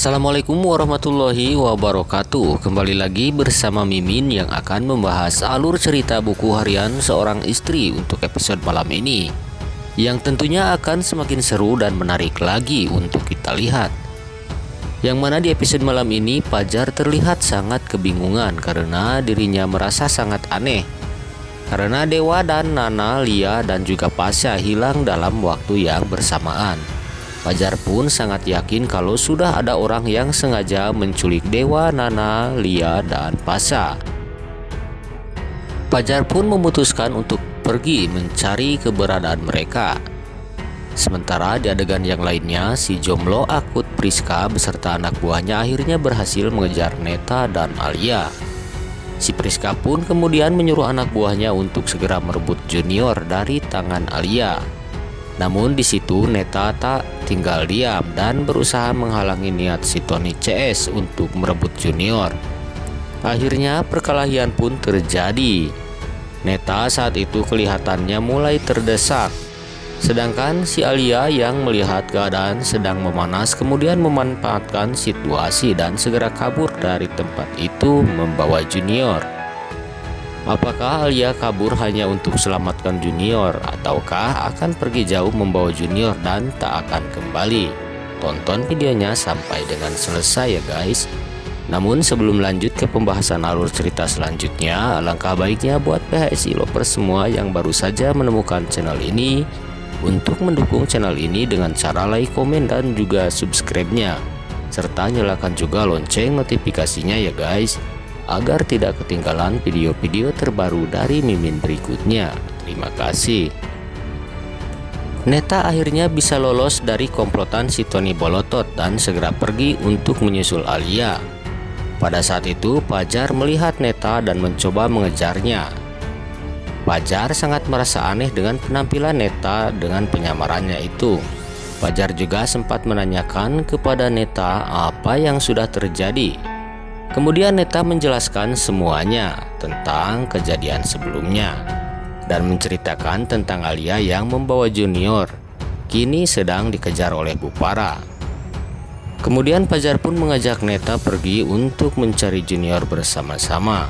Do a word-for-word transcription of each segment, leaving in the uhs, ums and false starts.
Assalamualaikum warahmatullahi wabarakatuh. Kembali lagi bersama Mimin yang akan membahas alur cerita buku harian seorang istri untuk episode malam ini, yang tentunya akan semakin seru dan menarik lagi untuk kita lihat. Yang mana di episode malam ini Fajar terlihat sangat kebingungan karena dirinya merasa sangat aneh, karena Dewa dan Nana, Lia dan juga Pasha hilang dalam waktu yang bersamaan. Fajar pun sangat yakin kalau sudah ada orang yang sengaja menculik Dewa, Nana, Lia, dan Pasha. Fajar pun memutuskan untuk pergi mencari keberadaan mereka. Sementara di adegan yang lainnya, si jomblo akut Priska beserta anak buahnya akhirnya berhasil mengejar Neta dan Alia. Si Priska pun kemudian menyuruh anak buahnya untuk segera merebut Junior dari tangan Alia. Namun di situ Neta tak tinggal diam dan berusaha menghalangi niat si Tony C S untuk merebut Junior. Akhirnya perkelahian pun terjadi. Neta saat itu kelihatannya mulai terdesak, sedangkan si Alia yang melihat keadaan sedang memanas kemudian memanfaatkan situasi dan segera kabur dari tempat itu membawa Junior. Apakah Alia kabur hanya untuk selamatkan Junior, ataukah akan pergi jauh membawa Junior dan tak akan kembali? Tonton videonya sampai dengan selesai ya guys. Namun sebelum lanjut ke pembahasan alur cerita selanjutnya, alangkah baiknya buat P H S I lovers semua yang baru saja menemukan channel ini untuk mendukung channel ini dengan cara like, komen, dan juga subscribe-nya, serta nyalakan juga lonceng notifikasinya ya guys, agar tidak ketinggalan video-video terbaru dari Mimin berikutnya. Terima kasih. Neta akhirnya bisa lolos dari komplotan si Tony Bolotot dan segera pergi untuk menyusul Alia. Pada saat itu Fajar melihat Neta dan mencoba mengejarnya. Fajar sangat merasa aneh dengan penampilan Neta dengan penyamarannya itu. Fajar juga sempat menanyakan kepada Neta apa yang sudah terjadi. Kemudian Neta menjelaskan semuanya tentang kejadian sebelumnya dan menceritakan tentang Alia yang membawa Junior kini sedang dikejar oleh Bupara. Kemudian Fajar pun mengajak Neta pergi untuk mencari Junior bersama-sama.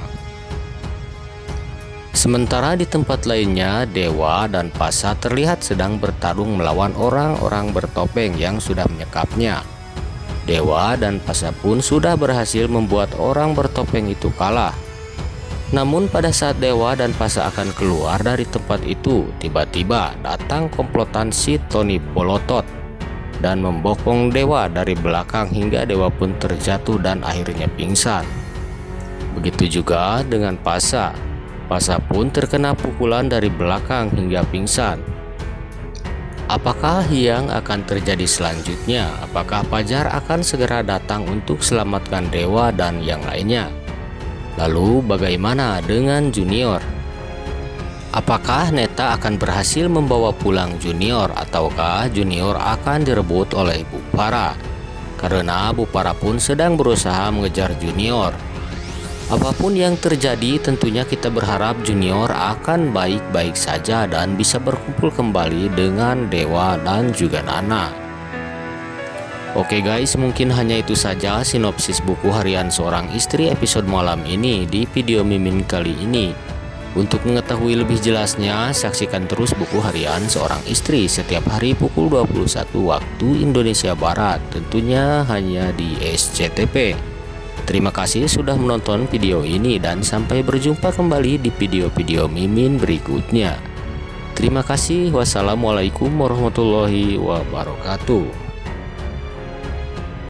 Sementara di tempat lainnya, Dewa dan Pasha terlihat sedang bertarung melawan orang-orang bertopeng yang sudah menyekapnya. Dewa dan Pasha pun sudah berhasil membuat orang bertopeng itu kalah. Namun pada saat Dewa dan Pasha akan keluar dari tempat itu, tiba-tiba datang komplotan si Tony Bolotot dan membopong Dewa dari belakang hingga Dewa pun terjatuh dan akhirnya pingsan. Begitu juga dengan Pasha. Pasha pun terkena pukulan dari belakang hingga pingsan. Apakah yang akan terjadi selanjutnya? Apakah Fajar akan segera datang untuk selamatkan Dewa dan yang lainnya? Lalu bagaimana dengan Junior? Apakah Neta akan berhasil membawa pulang Junior, ataukah Junior akan direbut oleh Bupara? Karena Bupara pun sedang berusaha mengejar Junior. Apapun yang terjadi, tentunya kita berharap Junior akan baik-baik saja dan bisa berkumpul kembali dengan Dewa dan juga Nana. Oke guys, mungkin hanya itu saja sinopsis buku harian seorang istri episode malam ini di video Mimin kali ini. Untuk mengetahui lebih jelasnya, saksikan terus buku harian seorang istri setiap hari pukul dua puluh satu waktu Indonesia Barat, tentunya hanya di S C T P. Terima kasih sudah menonton video ini dan sampai berjumpa kembali di video-video Mimin berikutnya. Terima kasih. Wassalamualaikum warahmatullahi wabarakatuh.